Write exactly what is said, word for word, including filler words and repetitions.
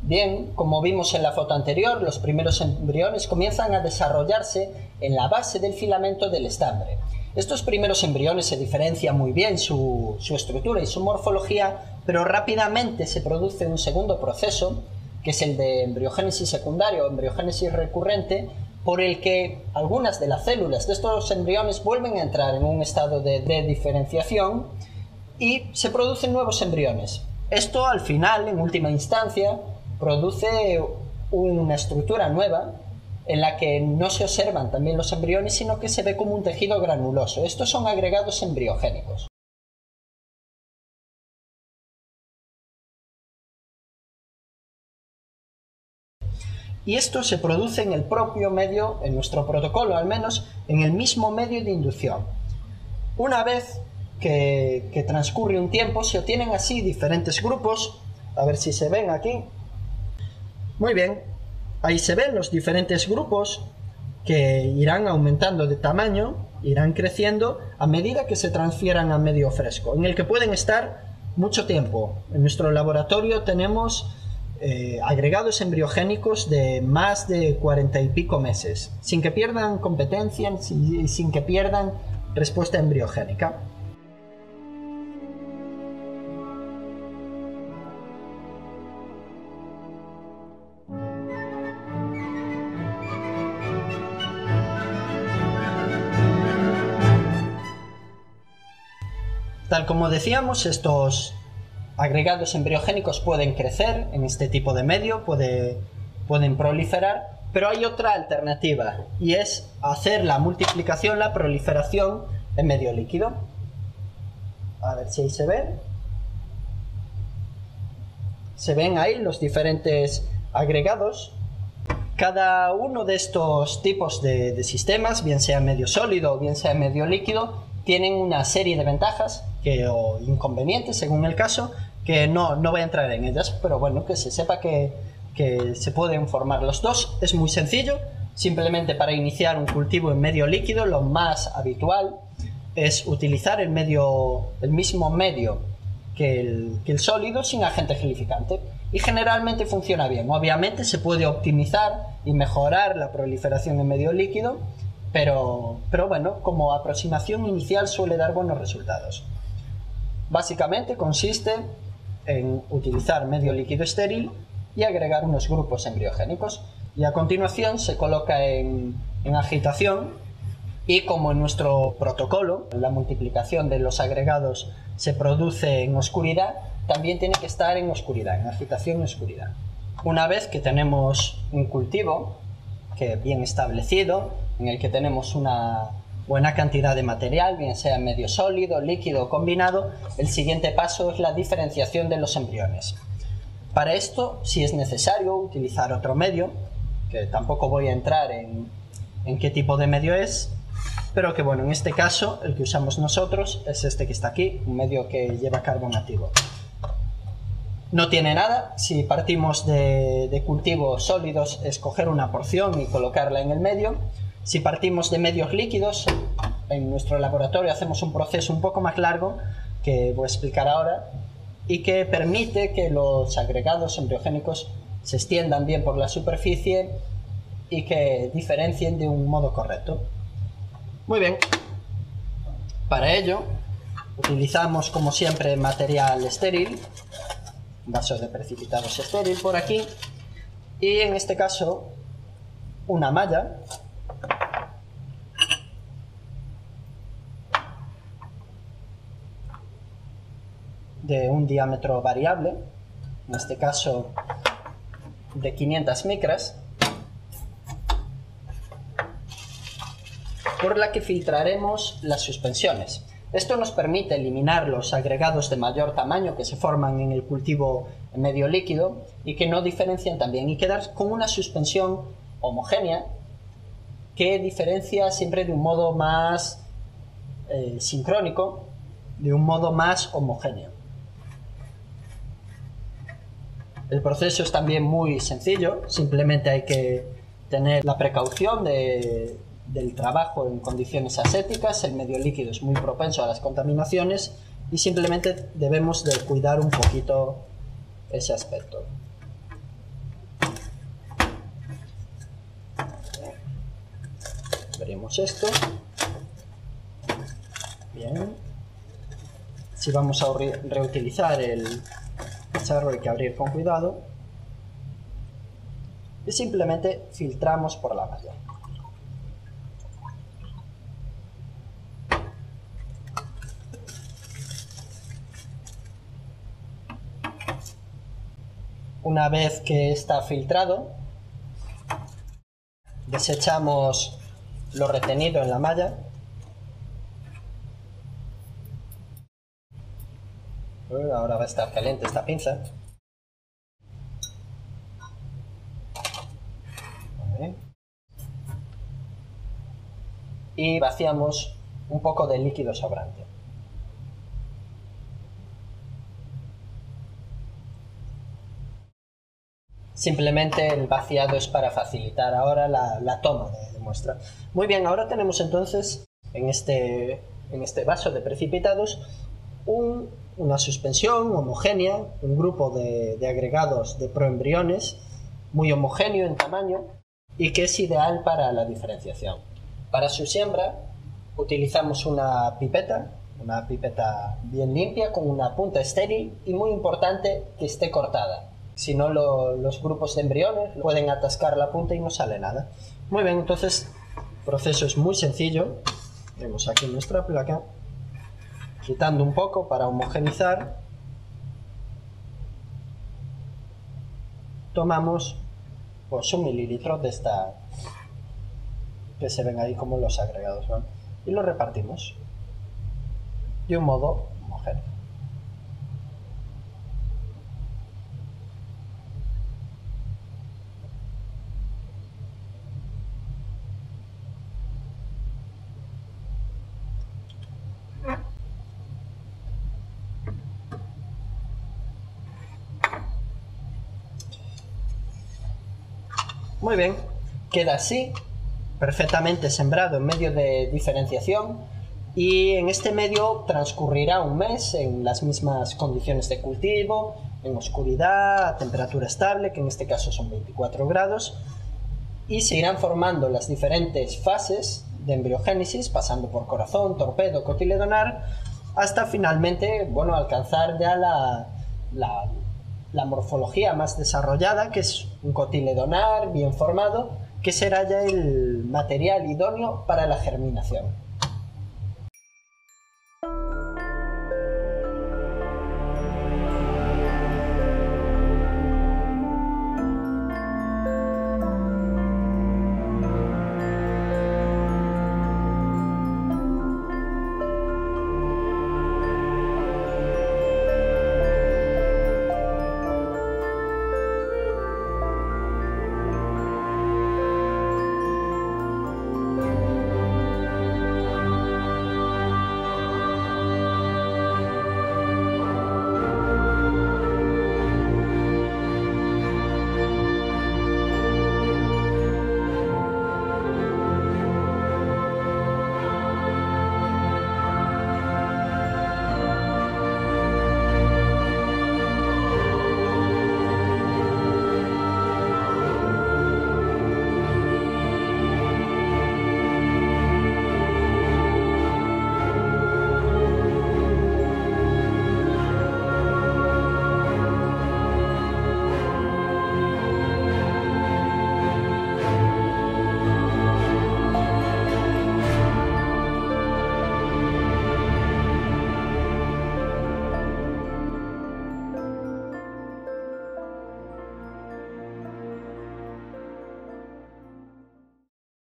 Bien, como vimos en la foto anterior, los primeros embriones comienzan a desarrollarse en la base del filamento del estambre. Estos primeros embriones se diferencian muy bien su, su estructura y su morfología, pero rápidamente se produce un segundo proceso, que es el de embriogénesis secundaria o embriogénesis recurrente, por el que algunas de las células de estos embriones vuelven a entrar en un estado de, de diferenciación y se producen nuevos embriones. Esto, al final, en última instancia, produce una estructura nueva en la que no se observan también los embriones, sino que se ve como un tejido granuloso. Estos son agregados embriogénicos. Y esto se produce en el propio medio, en nuestro protocolo al menos, en el mismo medio de inducción. Una vez que, que transcurre un tiempo, se obtienen así diferentes grupos. A ver si se ven aquí. Muy bien, ahí se ven los diferentes grupos que irán aumentando de tamaño, irán creciendo a medida que se transfieran a medio fresco, en el que pueden estar mucho tiempo. En nuestro laboratorio tenemos eh, agregados embriogénicos de más de cuarenta y pico meses, sin que pierdan competencia y sin que pierdan respuesta embriogénica. Tal como decíamos, estos agregados embriogénicos pueden crecer en este tipo de medio, puede, pueden proliferar, pero hay otra alternativa, y es hacer la multiplicación, la proliferación en medio líquido. A ver si ahí se ven. Se ven ahí los diferentes agregados. Cada uno de estos tipos de, de sistemas, bien sea medio sólido o bien sea medio líquido, tienen una serie de ventajas que, o inconvenientes, según el caso, que no, no voy a entrar en ellas, pero bueno, que se sepa que, que se pueden formar los dos. Es muy sencillo, simplemente para iniciar un cultivo en medio líquido, lo más habitual es utilizar el, medio, el mismo medio que el, que el sólido sin agente gelificante, y generalmente funciona bien. Obviamente se puede optimizar y mejorar la proliferación en medio líquido, Pero, pero bueno, como aproximación inicial suele dar buenos resultados. Básicamente consiste en utilizar medio líquido estéril y agregar unos grupos embriogénicos, y a continuación se coloca en, en agitación, y como en nuestro protocolo la multiplicación de los agregados se produce en oscuridad, también tiene que estar en oscuridad, en agitación y oscuridad. Una vez que tenemos un cultivo que bien establecido, en el que tenemos una buena cantidad de material, bien sea medio sólido, líquido o combinado, el siguiente paso es la diferenciación de los embriones. Para esto, si es necesario utilizar otro medio, que tampoco voy a entrar en, en qué tipo de medio es, pero que bueno, en este caso el que usamos nosotros es este que está aquí, un medio que lleva carbón activo. No tiene nada, si partimos de, de cultivos sólidos, escoger una porción y colocarla en el medio. Si partimos de medios líquidos, en nuestro laboratorio hacemos un proceso un poco más largo, que voy a explicar ahora, y que permite que los agregados embriogénicos se extiendan bien por la superficie y que diferencien de un modo correcto. Muy bien, para ello utilizamos como siempre material estéril, vaso de precipitados estéril por aquí, y en este caso una malla de un diámetro variable, en este caso de quinientas micras, por la que filtraremos las suspensiones. Esto nos permite eliminar los agregados de mayor tamaño que se forman en el cultivo en medio líquido y que no diferencian también, y quedar con una suspensión homogénea que diferencia siempre de un modo más eh, sincrónico, de un modo más homogéneo. El proceso es también muy sencillo, simplemente hay que tener la precaución de, del trabajo en condiciones asépticas. El medio líquido es muy propenso a las contaminaciones y simplemente debemos de cuidar un poquito ese aspecto. transferimos esto. Bien. Si vamos a re reutilizar el cacharro hay que abrir con cuidado. Y simplemente filtramos por la malla. Una vez que está filtrado, desechamos lo retenido en la malla. Ahora va a estar caliente esta pinza. Vale. Y vaciamos un poco de líquido sobrante. Simplemente el vaciado es para facilitar ahora la, la toma de, de muestra. Muy bien, ahora tenemos entonces en este, en este vaso de precipitados un, una suspensión homogénea, un grupo de, de agregados de proembriones muy homogéneo en tamaño y que es ideal para la diferenciación. Para su siembra utilizamos una pipeta, una pipeta bien limpia con una punta estéril y muy importante que esté cortada. Si no, lo, los grupos de embriones pueden atascar la punta y no sale nada. Muy bien, entonces el proceso es muy sencillo. Vemos aquí nuestra placa, quitando un poco para homogenizar. Tomamos pues un mililitro de esta, que se ven ahí como los agregados, ¿no? Y lo repartimos de un modo homogéneo. Muy bien, queda así, perfectamente sembrado en medio de diferenciación, y en este medio transcurrirá un mes en las mismas condiciones de cultivo, en oscuridad, a temperatura estable, que en este caso son veinticuatro grados, y se irán formando las diferentes fases de embriogénesis, pasando por corazón, torpedo, cotiledonar, hasta finalmente, bueno, alcanzar ya la, la la morfología más desarrollada, que es un cotiledonar bien formado, que será ya el material idóneo para la germinación.